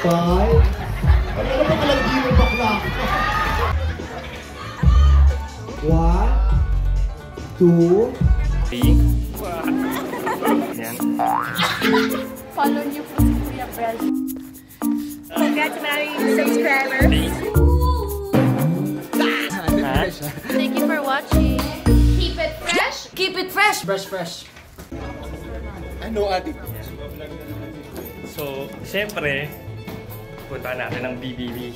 5. Ano ba palang di mo bakla? 1, 2, 3. Yan. Follow niyo po si Kuya Brez. Congrats sa maraming subscribers. Thank you for watching. Keep it fresh. Keep it fresh. Brezhfresh. Ano adik? So, siyempre, punta natin ng BBB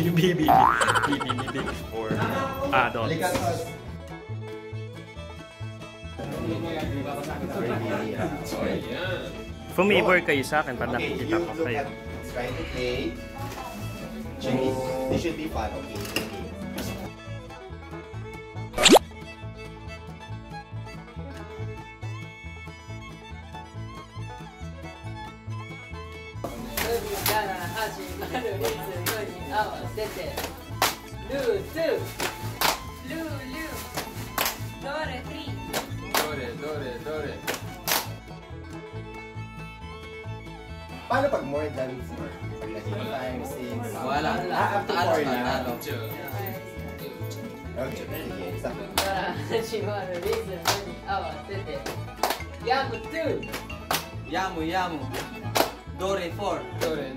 for adults. Fumibor kayo sa akin pag nakikita ko kayo. Try to play. This should be fun, okay? Paano pag more than 4? Pag nag-5, 6? Wala. Up to 4 na. Okay. Yamu, yamu. Dore 4. Dore.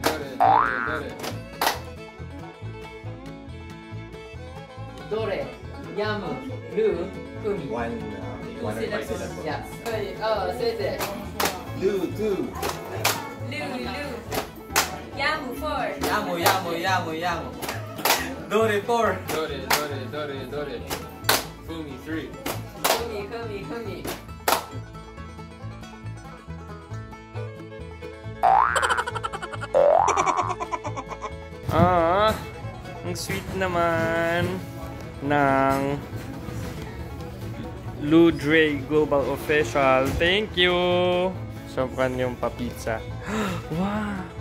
Dore, yamu, ru, fumi. One or five syllables. Yeah. Oh, sete. Lu, 2. Yamu 4. Yamu. Dore 4. Dore. Fumi 3. Fumi. Ang sweet naman ng Loudre Global Official. Thank you! Sobrang yung pa-pizza. Wow!